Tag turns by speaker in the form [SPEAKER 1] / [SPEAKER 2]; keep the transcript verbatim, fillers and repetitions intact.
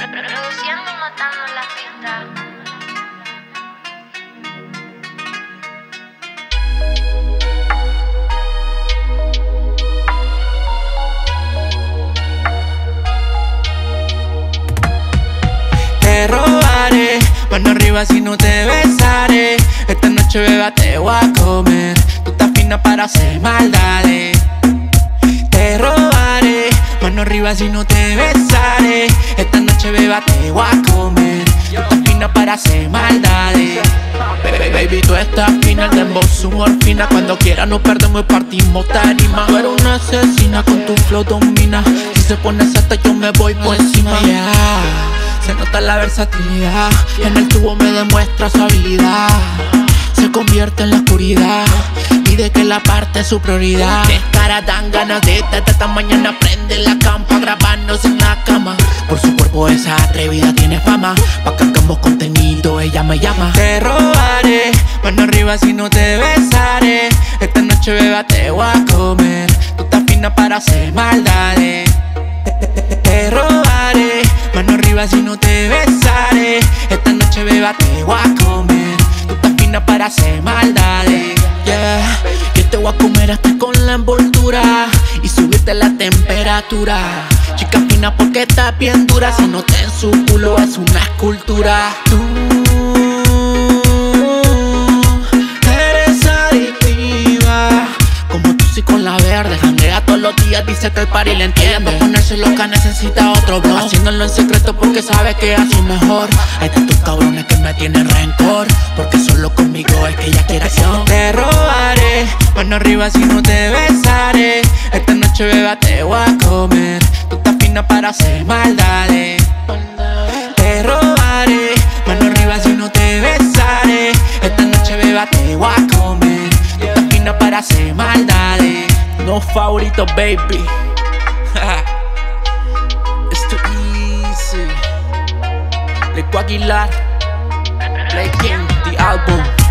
[SPEAKER 1] Produciendo y matando la pista.
[SPEAKER 2] Te robaré, mano arriba si no te besaré. Esta noche, beba, te voy a comer. Tú estás fina para hacer maldades. Te robaré, mano arriba si no te besaré. Esta noche, beba, te voy a comer. Tú estás fina para hacer maldades. Baby, baby, tú estás fina, el dembow su morfina. Cuando quieras nos perdemos y partimos tarima. Tú eres una asesina, con tu flow domina. Si se pone sata yo me voy por encima, yeah. Se nota la versatilidad, en el tubo me demuestra su habilidad. Se convierte en la oscuridad, pide que la parte es su prioridad. De cara dan ganas de esta mañana prende la campa, grabarnos en la cama. Por su cuerpo esa atrevida tiene fama, pa' que hagamos contenido ella me llama. Te robaré, mano arriba si no te besaré. Esta noche, beba, te voy a comer. Tú estás fina para hacer maldades. Te robaré, mano arriba si no te besaré. Esta noche, beba, te voy a comer. Tú estás fina para hacer maldades, yeah. Yo te voy a comer hasta con la envoltura y subirte la temperatura. Chica fina porque está bien dura, se nota en su culo, es una escultura. Tú eres adictiva, como tú sí con la verde. Janguea todos los días, dice que el party le entiende. Pa' ponerse loca necesita otro blog, haciéndolo en secreto porque sabe que así mejor. Hay tantos cabrones que me tienen rencor, porque solo conmigo es que ella quiere acción. Te robaré, mano arriba si no te besaré. Esta noche, beba, te voy a comer. Tú estás fina para hacer maldades. Te robaré, mano arriba si no te besaré. Esta noche, beba, te voy a comer. Tú estás fina para hacer maldades. No favorito, baby. It's too easy. Leco Aguilar, Play King, the album.